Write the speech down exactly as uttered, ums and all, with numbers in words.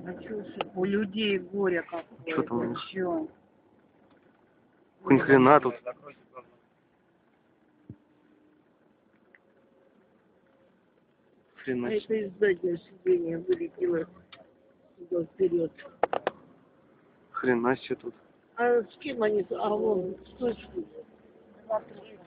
А что, у людей горе какое-то. Что там у них? Чё? Ни хрена тут. Хрена. А это из заднего сиденья вылетело сюда вперед. Хрена себе тут. А с кем они? А вон, с точки. Смотри.